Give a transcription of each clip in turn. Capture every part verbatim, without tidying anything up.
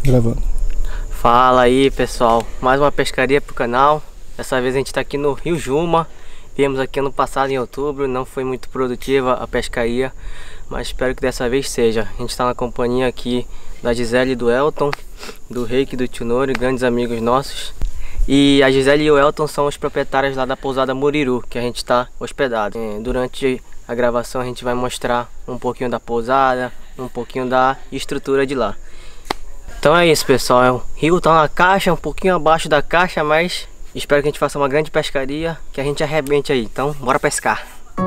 Gravando. Fala aí, pessoal, mais uma pescaria pro canal. Dessa vez a gente tá aqui no Rio Juma. Viemos aqui ano passado em outubro, não foi muito produtiva a pescaria, mas espero que dessa vez seja. A gente tá na companhia aqui da Gisele e do Elton, do Reiki e do Tio Nori, grandes amigos nossos. E a Gisele e o Elton são os proprietários lá da pousada Muriru, que a gente está hospedado. Durante a gravação a gente vai mostrar um pouquinho da pousada, um pouquinho da estrutura de lá. Então é isso, pessoal, o rio tá na caixa, um pouquinho abaixo da caixa, mas espero que a gente faça uma grande pescaria, que a gente arrebente aí. Então bora pescar.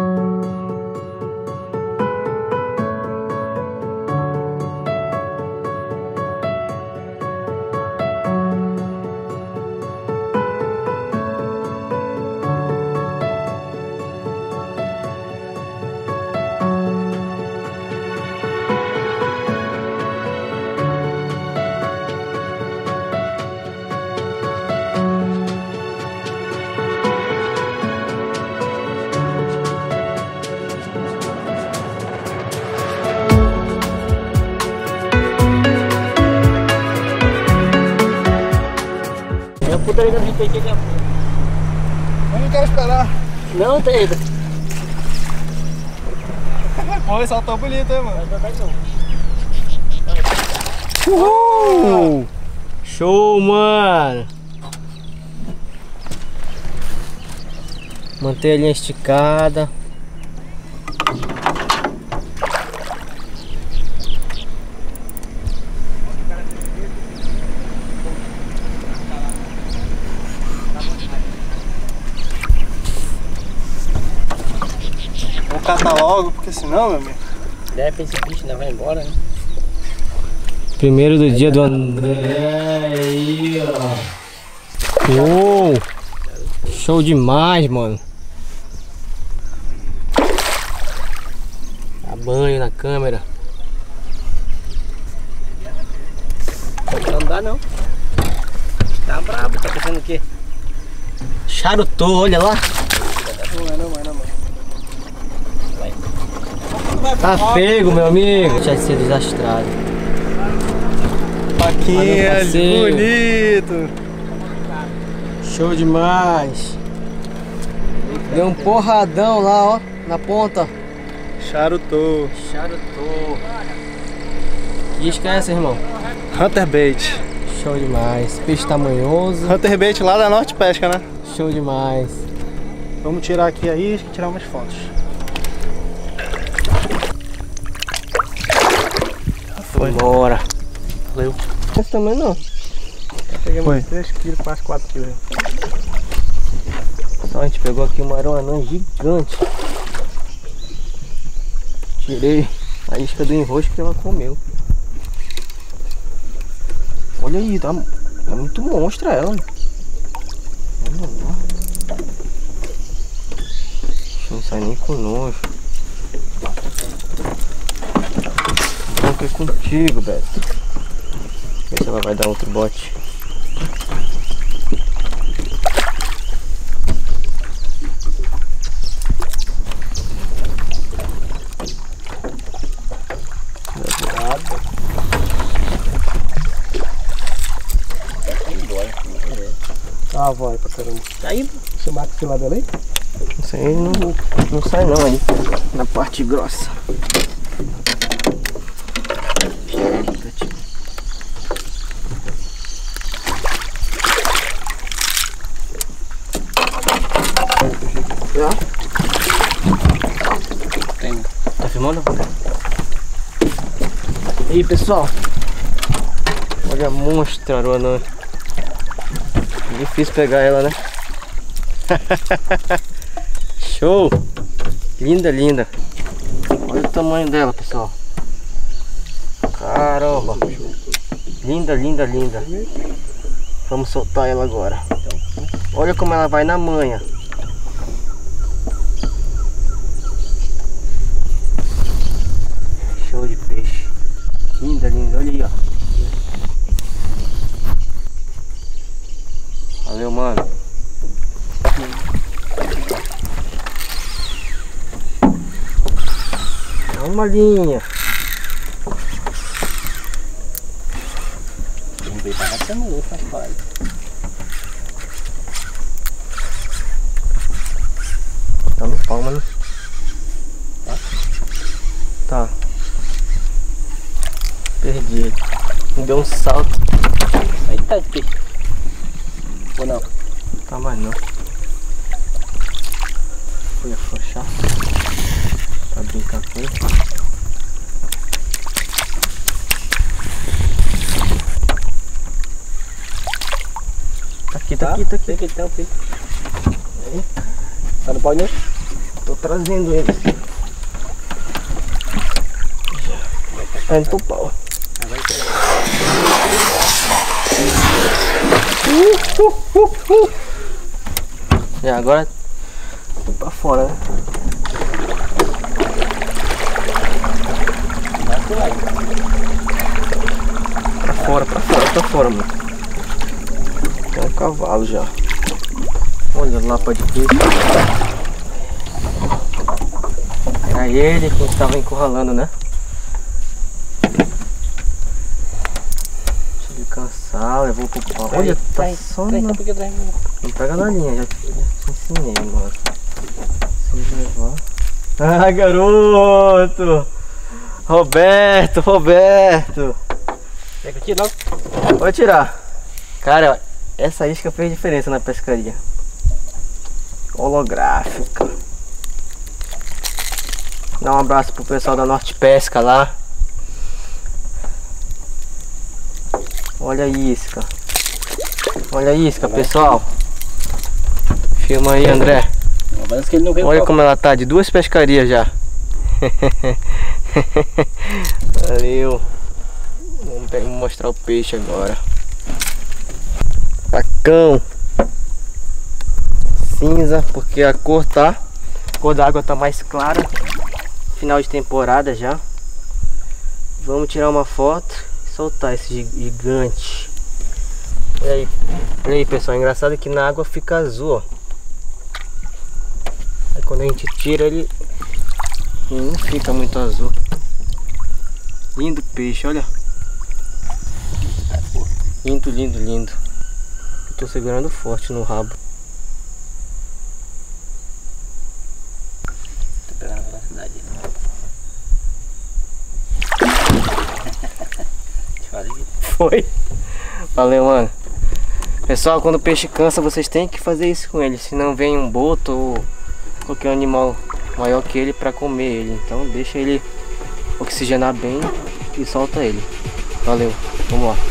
Eu não quero esperar. Não, tem ainda. Pô, saltou bonito, hein, mano? Uhul! Show, mano! Manter a linha esticada. Vou catar logo, porque senão, meu amigo. É, pra esse bicho não vai embora, né? Primeiro do dia do André. Aí, ó. Uou! Show demais, mano. Dá banho na câmera. Não dá não. Tá brabo, tá pensando o quê? Charutou, olha lá. Não é não, não é não, mano. Tá pego, meu amigo. Deixa de ser desastrado. Paquinha, bonito. Show demais. Deu um porradão lá, ó, na ponta. Charutou. Charutou. Que isca é essa, irmão? Hunter Bait. Show demais. Peixe tamanhoso. Hunter Bait lá da Norte Pesca, né? Show demais. Vamos tirar aqui a isca e tirar umas fotos. Foi. Bora. Valeu. Esse também não. Pegamos três quilos, quase quatro quilos. Só a gente pegou aqui uma aranha gigante. Tirei a isca do enrosco que ela comeu. Olha aí, tá, tá muito monstra ela. Olha lá. Não sai nem com nojo. Bom que é contigo, Beto. Ver se ela vai dar outro bote. Ah, vai pra caramba. Tá indo? Você mata esse lado ali? Isso aí não, não sai não aí. Na parte grossa. Tá filmando? E aí, pessoal, olha a monstra arona. Difícil pegar ela, né? Show! Linda, linda. Olha o tamanho dela, pessoal. Caramba! Linda, linda, linda. Vamos soltar ela agora. Olha como ela vai na manha. Show de peixe. Linda, linda. Olha aí, ó. Valeu, mano. Dá uma linha. veio pra cá, não faz parte. Tá no pau, mano. Tá? Tá. Perdi ele. Me deu um salto. Aí tá de peixe. Ou não? Tá mais não. Foi afrouxar. Pra brincar com ele. Tá aqui, tá, tá aqui, tá aqui. Tem que ter o peixe. Tá no pau não? Tô trazendo ele. Tá indo pro pau. Uh, uh, uh, uh. E agora tô pra fora, né? Pra fora, pra fora, pra fora, mano. Tem um cavalo já. Olha lá, pode ver. Era ele que estava encurralando, né? Deixa ele cansar, levou pro pau. Olha, tá só na... Não pega na linha, já, já te ensinei, mano. Se levar... Ah, garoto! Roberto, Roberto! Quer que eu tire logo? Pode tirar. Cara, essa isca fez diferença na pescaria. Holográfica. Dá um abraço pro pessoal da Norte Pesca lá. Olha a isca. Olha a isca, pessoal. Filma aí, André. Que ele não veio. Olha como ela tá, de duas pescarias já. Valeu. Vamos mostrar o peixe agora. Tacão. Cinza, porque a cor tá, a cor da água tá mais clara. Final de temporada já. Vamos tirar uma foto e soltar esse gigante. Olha aí, olha aí, pessoal, engraçado que na água fica azul, ó. Aí quando a gente tira ele, ele não fica muito azul. Lindo peixe, olha. Lindo, lindo, lindo. Eu tô segurando forte no rabo. Tô pegando a velocidade. Foi. Valeu, mano. Pessoal, quando o peixe cansa, vocês têm que fazer isso com ele. Senão vem um boto ou qualquer animal maior que ele para comer ele. Então deixa ele oxigenar bem e solta ele. Valeu, vamos lá.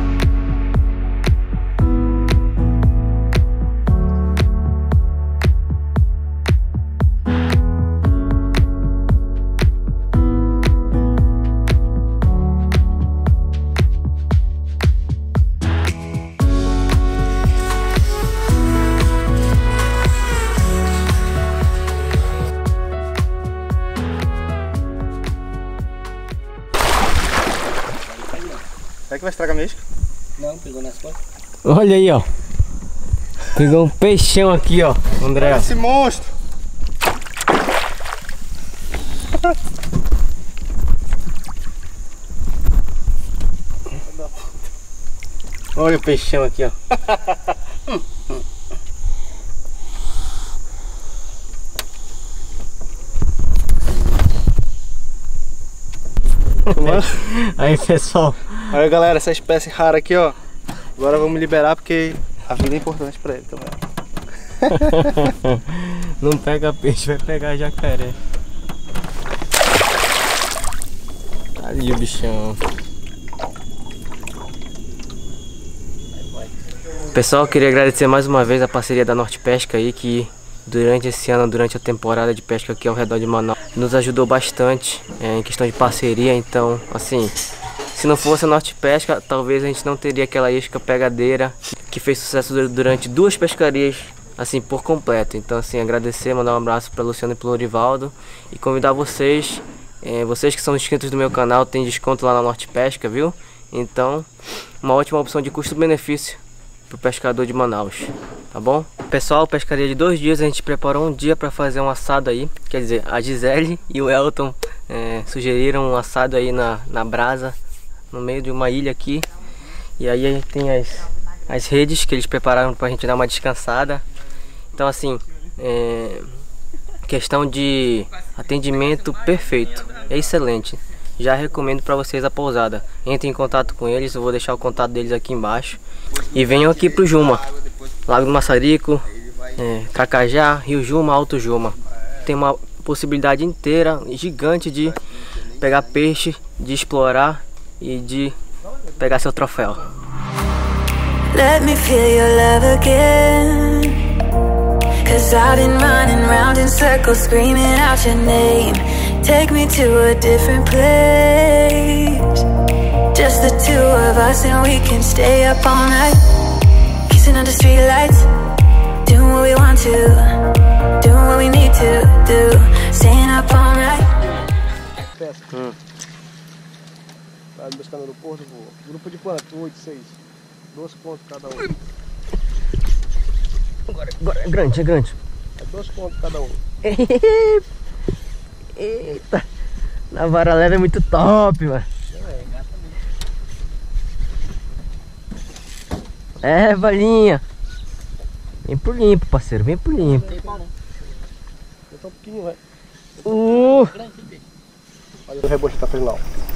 Será que vai estragar mesmo? Não, pegou nas costas. Olha aí, ó. Pegou um peixão aqui, ó, André. Esse monstro! Olha o peixão aqui, ó. Aí, pessoal. Aí, galera, essa espécie rara aqui, ó. Agora vamos liberar porque a vida é importante pra ele também. Não pega peixe, vai pegar jacaré. Ali o bichão. Pessoal, queria agradecer mais uma vez a parceria da Norte Pesca aí, que durante esse ano, durante a temporada de pesca aqui ao redor de Manaus, nos ajudou bastante é, em questão de parceria. Então, assim, se não fosse a Norte Pesca, talvez a gente não teria aquela isca pegadeira que fez sucesso durante duas pescarias, assim, por completo. Então, assim, agradecer, mandar um abraço para Luciano e para o Lorivaldo e convidar vocês, é, vocês que são inscritos do meu canal, tem desconto lá na Norte Pesca, viu? Então, uma ótima opção de custo-benefício pro pescador de Manaus, tá bom? Pessoal, pescaria de dois dias, a gente preparou um dia para fazer um assado aí. Quer dizer, a Gisele e o Elton é, sugeriram um assado aí na, na brasa, no meio de uma ilha aqui. E aí tem as, as redes que eles prepararam pra gente dar uma descansada. Então assim, é, questão de atendimento perfeito, é excelente. Já recomendo para vocês a pousada. Entre em contato com eles, eu vou deixar o contato deles aqui embaixo. E venham aqui pro Juma, Lago do Maçarico, é, Tracajá, Rio Juma, Alto Juma. Tem uma possibilidade inteira, gigante, de pegar peixe, de explorar e de pegar seu troféu. Let me feel your love again. Cause I've been running round in circles, screaming out your name. Take me to a different place. Just the two of us and we can stay up all night, kissing under streetlights, doing what we want to, doing what we need to do, staying up all night. Hum. Tá buscando no porto, grupo de quanto? oito, seis. Dois pontos cada um. Agora, agora é grande, é grande. É dois pontos cada um. Eita, na vara leve é muito top, mano. É, valinha. Vem pro limpo, parceiro, vem pro limpo. Eu tô um pouquinho, velho. Uh. Olha o rebote tá final.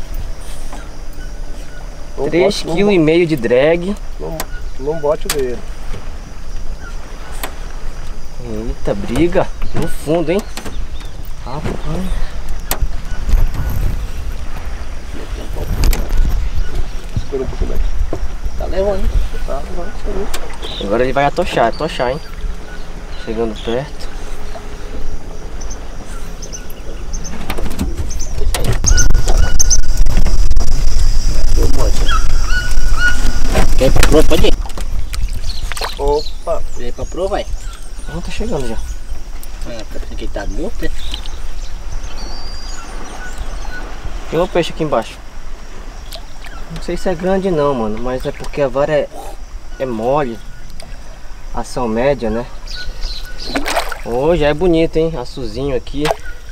três vírgula cinco quilos de drag. Não, não bote o dedo. Eita, briga no fundo, hein? Rapaz. Espera um pouquinho mais. Tá levando, hein? Tá, vai. Agora ele vai atochar, atochar, hein? Chegando perto. Quer ir pra proa? Pode ir. Opa! Quer ir pra proa, vai? Não, tá chegando já. Ah, porque tá morto, né? Tem um peixe aqui embaixo. Não sei se é grande não, mano, mas é porque a vara é, é mole. Ação média, né? Oh, já é bonito, hein? Açuzinho aqui.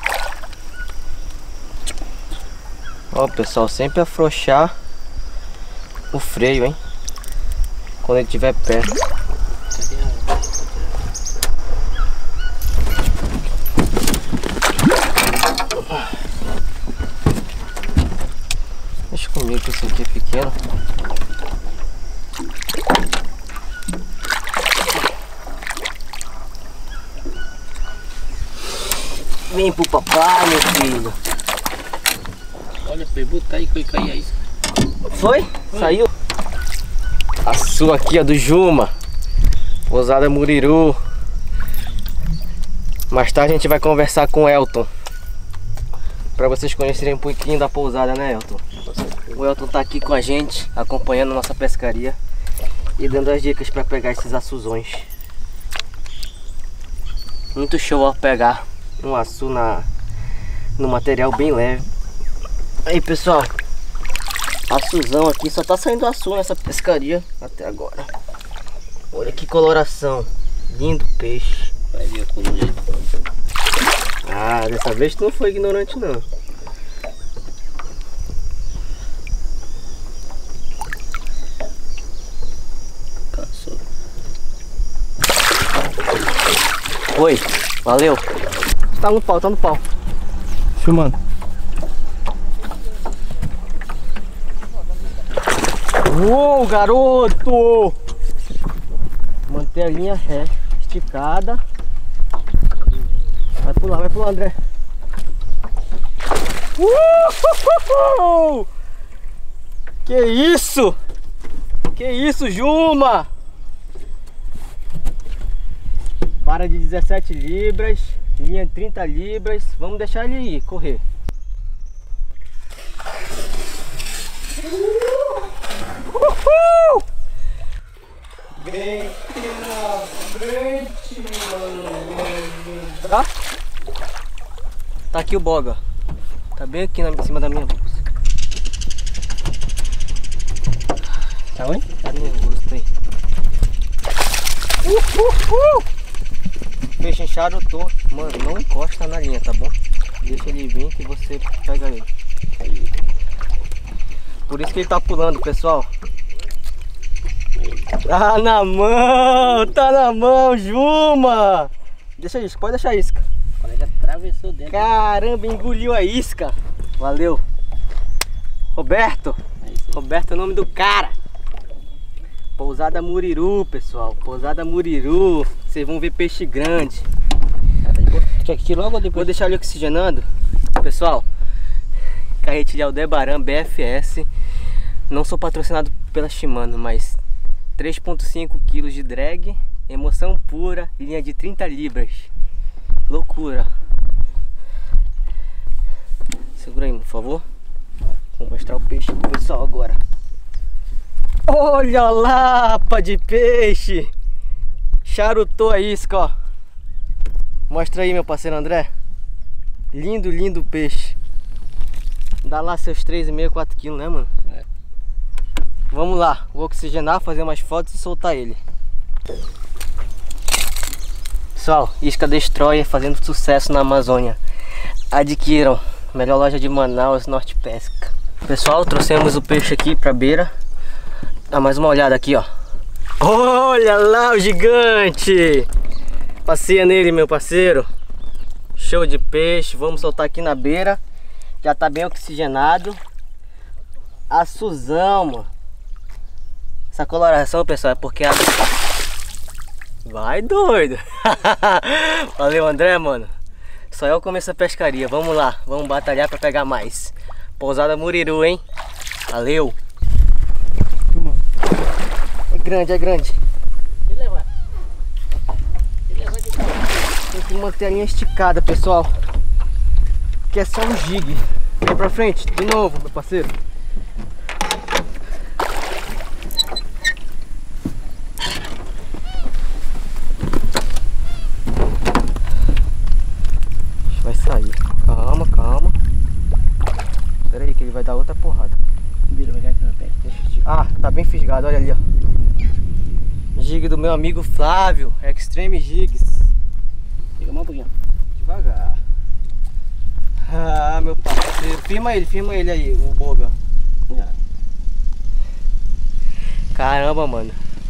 Ó, pessoal, sempre afrouxar o freio, hein? Quando ele estiver perto. Deixa comigo que esse aqui é pequeno. Vem pro papai, meu filho. Olha, foi botar aí, foi cair aí. Foi? Foi? Saiu? A sua aqui, ó, do Juma. Pousada Muriru. Mais tarde a gente vai conversar com o Elton, para vocês conhecerem um pouquinho da pousada, né, Elton? O Elton tá aqui com a gente, acompanhando a nossa pescaria e dando as dicas para pegar esses açuzões. Muito show, ó, pegar um açu na, no material bem leve. Aí, pessoal, açuzão aqui, só tá saindo açu nessa pescaria até agora. Olha que coloração, lindo peixe. Vai ver como jeito. Ah, dessa vez tu não foi ignorante não. Cansou. Oi, valeu. Tá no pau, tá no pau. Filmando. Uou, garoto! Manter a linha ré, esticada. Vai pular, vai pular, André. Uhul! Que isso? Que isso, Juma? Vara de dezessete libras, linha de trinta libras. Vamos deixar ele ir, correr. Uhul! Vem na frente, mano. Tá? Tá aqui o boga. Tá bem aqui na, em cima da minha bolsa. Tá onde? Tá no meu rosto aí. Uhul! Peixe inchado eu tô. Mano, não encosta na linha, tá bom? Deixa ele vir que você pega ele. Por isso que ele tá pulando, pessoal. Tá na mão, tá na mão, Juma. Deixa a isca, pode deixar a isca. O colega atravessou dentro. Caramba, engoliu a isca. Valeu. Roberto. Roberto é o nome do cara. Pousada Muriru, pessoal. Pousada Muriru. Vocês vão ver peixe grande. Tinha que tirar logo depois. Vou deixar ele oxigenando. Pessoal, carrete de Aldebaran B F S. Não sou patrocinado pela Shimano, mas três ponto cinco quilos de drag, emoção pura, linha de trinta libras. Loucura. Segura aí, por favor. Vou mostrar o peixe pro pessoal agora. Olha a lapa de peixe. Charutou a isca, ó. Mostra aí, meu parceiro André. Lindo, lindo peixe. Dá lá seus três vírgula cinco, quatro quilos, né, mano? É. Vamos lá, vou oxigenar, fazer umas fotos e soltar ele. Pessoal, isca Destroyer fazendo sucesso na Amazônia. Adquiram, melhor loja de Manaus, Norte Pesca. Pessoal, trouxemos o peixe aqui pra beira. Dá mais uma olhada aqui, ó. Olha lá o gigante! Passeia nele, meu parceiro. Show de peixe, vamos soltar aqui na beira. Já tá bem oxigenado. A Suzão, mano. Essa coloração, pessoal, é porque a... Vai doido. Valeu, André, mano. Só eu começo a pescaria. Vamos lá, vamos batalhar pra pegar mais. Pousada Muriru, hein? Valeu. É grande, é grande. Tem que manter a linha esticada, pessoal. Que é só um jig. Vem pra frente, de novo, meu parceiro. Vai sair. Calma, calma. Espera aí que ele vai dar outra porrada. Ah, tá bem fisgado, olha ali, ó. Jig do meu amigo Flávio, Extreme Jigs. Fica a mão um pouquinho. Devagar. Ah, meu parceiro. Firma ele, firma ele aí, o boga. Caramba, mano.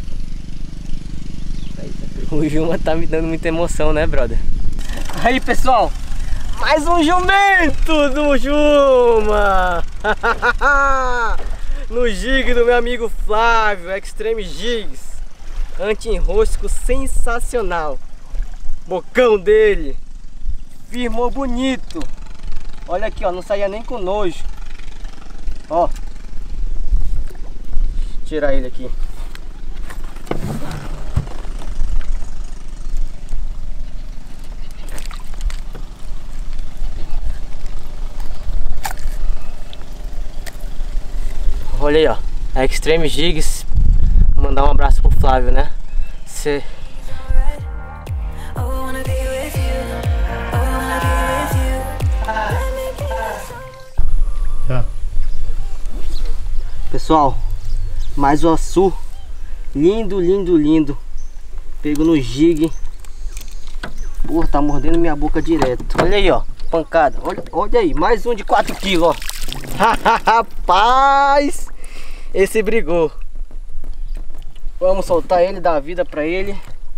O Juma tá me dando muita emoção, né, brother? Aí, pessoal. Mais um jumento do Juma. No jig do meu amigo Flávio, Extreme Jigs. Anti-enrosco sensacional. Bocão dele. Firmou bonito. Olha aqui, ó, não saía nem com nojo. Ó. Tirar ele aqui. Olha aí, ó. A Extreme Jigs. Vou mandar um abraço pro Flávio, né? Cê... Pessoal, mais o açu. Lindo, lindo, lindo. Pego no jig. Porra, tá mordendo minha boca direto. Olha aí, ó. Pancada. Olha, olha aí, mais um de quatro quilos, ó. Rapaz, esse brigou. Vamos soltar ele, dar vida pra ele.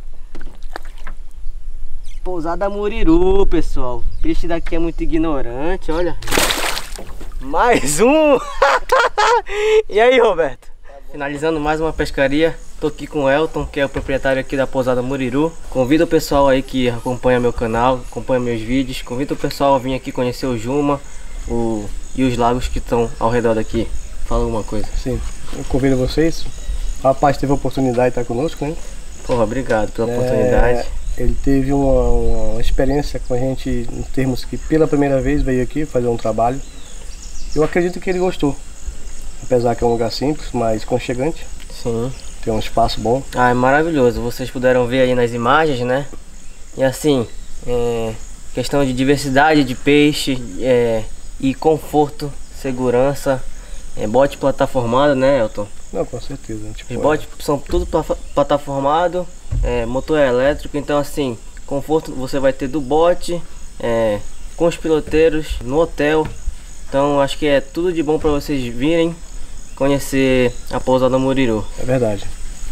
Pousada Muriru, pessoal. O peixe daqui é muito ignorante, olha. Mais um. E aí, Roberto? Finalizando mais uma pescaria. Tô aqui com o Elton, que é o proprietário aqui da Pousada Muriru. Convido o pessoal aí que acompanha meu canal, acompanha meus vídeos. Convido o pessoal a vir aqui conhecer o Juma o... e os lagos que estão ao redor daqui. Fala alguma coisa. Sim, eu convido vocês. O rapaz teve a oportunidade de estar conosco, né? Porra, obrigado pela é... oportunidade. Ele teve uma, uma experiência com a gente, em termos que pela primeira vez veio aqui fazer um trabalho. Eu acredito que ele gostou. Apesar que é um lugar simples, mas aconchegante. Sim. Tem um espaço bom. Ah, é maravilhoso. Vocês puderam ver aí nas imagens, né? E assim, é... questão de diversidade de peixe, é... e conforto, segurança. É bote plataformado, né, Elton? Não, com certeza. Tipo, Os botes é... são tudo plataformado, é... motor elétrico. Então assim, conforto você vai ter do bote, é... com os piloteiros, no hotel. Então acho que é tudo de bom para vocês virem conhecer a Pousada Muriru. É verdade.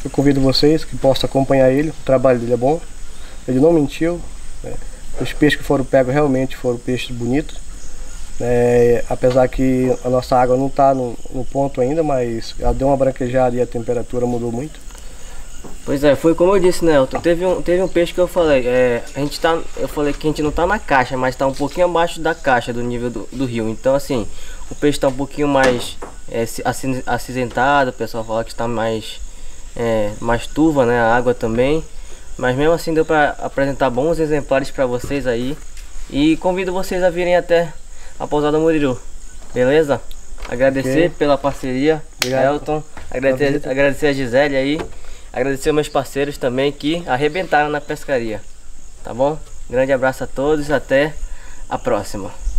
Eu convido vocês que possam acompanhar ele, o trabalho dele é bom, ele não mentiu, né? Os peixes que foram pegos realmente foram peixes bonitos, é, apesar que a nossa água não está no, no ponto ainda, mas ela deu uma branquejada e a temperatura mudou muito. Pois é, foi como eu disse, né, Elton? Teve um, teve um peixe que eu falei, é, a gente tá, eu falei que a gente não tá na caixa, mas tá um pouquinho abaixo da caixa do nível do, do rio. Então assim, o peixe tá um pouquinho mais é, acinzentado, o pessoal fala que está mais, é, mais turva, né, a água também. Mas mesmo assim deu para apresentar bons exemplares para vocês aí. E convido vocês a virem até a Pousada Muriru, beleza? Agradecer okay. pela parceria, Obrigado. Elton, agradecer, agradecer a Gisele aí. Agradecer aos meus parceiros também que arrebentaram na pescaria. Tá bom? Grande abraço a todos e até a próxima.